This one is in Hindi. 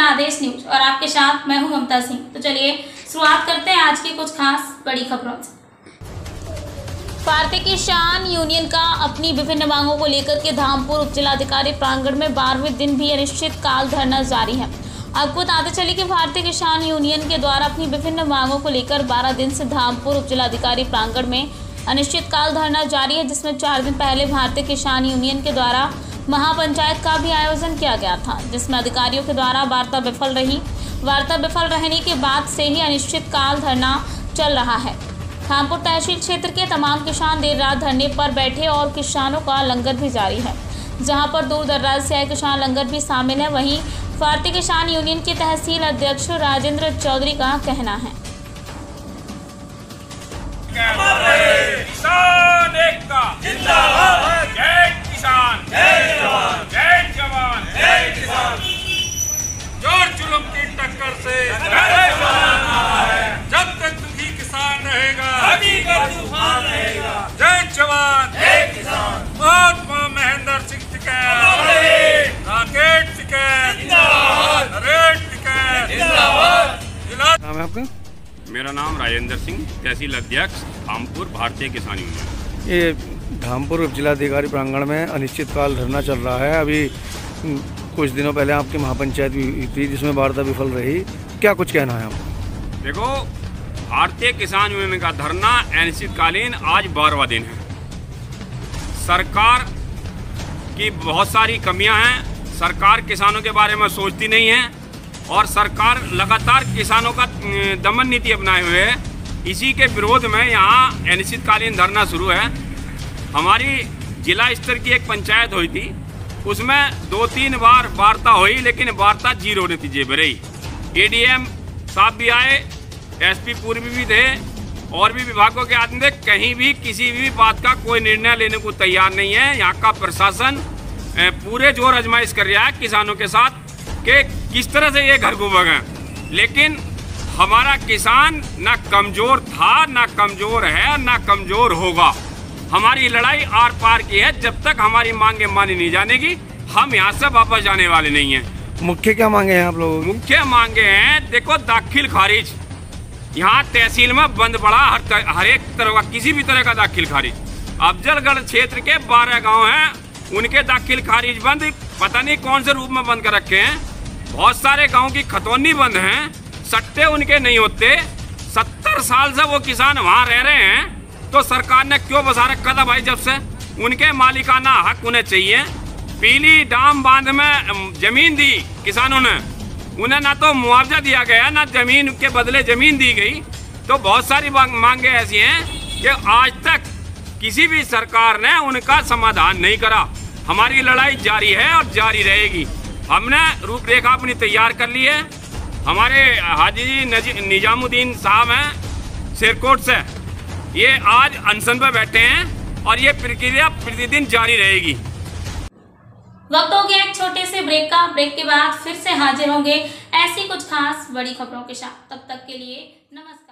आदेश न्यूज और आपके साथ मैं हूं ममता सिंह। तो चलिए शुरुआत करते हैं आज की कुछ खास बड़ी खबरों से। भारतीय किसान यूनियन का अपनी विभिन्न मांगों को लेकर के धामपुर उपजिलाधिकारी प्रांगण में 12वें दिन भी अनिश्चितकाल धरना जारी है। आपको बताते चले कि भारतीय किसान यूनियन के द्वारा अपनी विभिन्न मांगों को लेकर 12 दिन से धामपुर उपजिलाधिकारी प्रांगण में अनिश्चितकाल धरना जारी है, जिसमें 4 दिन पहले भारतीय किसान यूनियन के द्वारा महापंचायत का भी आयोजन किया गया था, जिसमें अधिकारियों के द्वारा वार्ता विफल रही। वार्ता विफल रहने के बाद से ही अनिश्चितकाल धरना चल रहा है। धामपुर तहसील क्षेत्र के तमाम किसान देर रात धरने पर बैठे और किसानों का लंगर भी जारी है, जहां पर दूर दराज से आए किसान लंगर भी शामिल है। वहीं भारतीय किसान यूनियन के तहसील अध्यक्ष राजेंद्र चौधरी का कहना है, किसान एकता जिंदाबाद, जय किसान, जय जवान, जय जवान, जय किसान। जोर जुल्म की टक्कर से जब तक दुखी किसान रहेगा, तूफान रहेगा। जय जवान, जय किसान। महात्मा महेंद्र सिंह टिकैत, राकेश टिकैत जिंदाबाद, नरेश टिकैत जिंदाबाद। नाम है आपका? मेरा नाम राजेंद्र सिंह, तहसील अध्यक्ष धामपुर भारतीय किसान यूनियन। ये धामपुर उपजिलाधिकारी प्रांगण में अनिश्चितकाल धरना चल रहा है। अभी कुछ दिनों पहले आपकी महापंचायत हुई थी, जिसमें वार्ता विफल रही। क्या कुछ कहना है आपको? देखो, भारतीय किसान यूनियन का धरना अनिश्चितकालीन आज 12वां दिन है। सरकार की बहुत सारी कमियां हैं। सरकार किसानों के बारे में सोचती नहीं है और सरकार लगातार किसानों का दमन नीति अपनाए हुए है। इसी के विरोध में यहाँ अनिश्चितकालीन धरना शुरू है। हमारी जिला स्तर की एक पंचायत हुई थी, उसमें 2-3 बार वार्ता हुई, लेकिन वार्ता 0 नतीजे पर रही। एडीएम साहब भी आए, एसपी पूर्वी भी थे और भी विभागों के आदमी थे। कहीं भी किसी भी बात का कोई निर्णय लेने को तैयार नहीं है। यहाँ का प्रशासन पूरे जोर आजमाइश कर रहा है किसानों के साथ कि किस तरह से ये घर को भगाएं। लेकिन हमारा किसान ना कमज़ोर था, ना कमज़ोर है, ना कमज़ोर होगा। हमारी लड़ाई आर पार की है। जब तक हमारी मांगे मानी नहीं जानेगी, हम यहाँ से वापस जाने वाले नहीं हैं। मुख्य क्या मांगे हैं आप लोगों की? मुख्य मांगे हैं, देखो, दाखिल खारिज। यहाँ तहसील में बंद पड़ा हर एक तरह का, किसी भी तरह का दाखिल खारिज। अफजलगढ़ क्षेत्र के 12 गाँव हैं, उनके दाखिल खारिज बंद, पता नहीं कौन से रूप में बंद कर रखे हैं। बहुत सारे गाँव की खतौनी बंद हैं, सट्टे उनके नहीं होते। 70 साल से वो किसान वहाँ रह रहे हैं, तो सरकार ने क्यों बसा रखा था भाई? जब से उनके मालिकाना हक उन्हें चाहिए। पीली डाम बांध में जमीन दी किसानों ने, उन्हें ना तो मुआवजा दिया गया, ना जमीन के बदले जमीन दी गई। तो बहुत सारी मांगे ऐसी हैं कि आज तक किसी भी सरकार ने उनका समाधान नहीं करा। हमारी लड़ाई जारी है और जारी रहेगी। हमने रूपरेखा अपनी तैयार कर ली है। हमारे हाजी निजामुद्दीन साहब हैं सिरकोट से, ये आज अनशन पर बैठे हैं और ये प्रक्रिया प्रतिदिन जारी रहेगी। वक्त हो गया एक छोटे से ब्रेक का। ब्रेक के बाद फिर से हाजिर होंगे ऐसी कुछ खास बड़ी खबरों के साथ। तब तक के लिए नमस्कार।